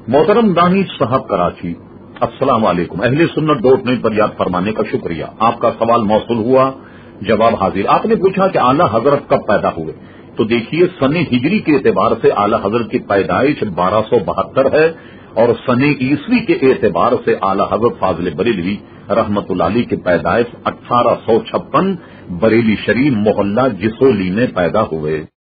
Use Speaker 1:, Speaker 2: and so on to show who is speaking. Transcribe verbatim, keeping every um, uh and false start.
Speaker 1: मोहतरम दानिश साहब कराची, अस्सलाम वालेकुम। अहले सुन्नत डॉट नेट पर याद फरमाने का शुक्रिया। आपका सवाल मौसूल हुआ, जवाब हाजिर। आपने पूछा कि आला हजरत कब पैदा हुए। तो देखिए, सने हिजरी के एतबार से आला हजरत की पैदाइश बारह सौ बहत्तर है और सने ईसवी के एतबार से आला हजरत फाजिल बरेलवी रहमतुल्लाह अलैह की पैदाइश अठारह सौ छप्पन बरेली शरीफ मोहल्ला जिसोली में पैदा हुए।